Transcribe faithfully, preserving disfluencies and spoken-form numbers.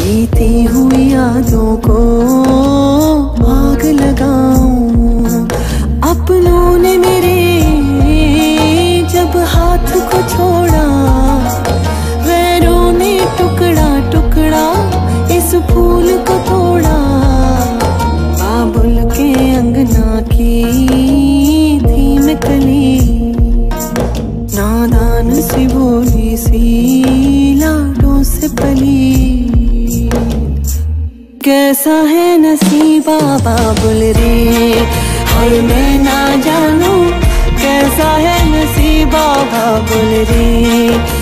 बीती हुई यादों को आग लगाऊं। अपनों ने मेरे जब हाथ को छोड़ा, वैरों ने टुकड़ा टुकड़ा इस फूल को तोड़ा। बाबुल के अंगना की थी मैं कली, नादान सी भोली सी लाडों से पली। कैसा है नसीबा बाबुल रे, हाय मैं ना जानूं कैसा है नसीबा बाबुल रे।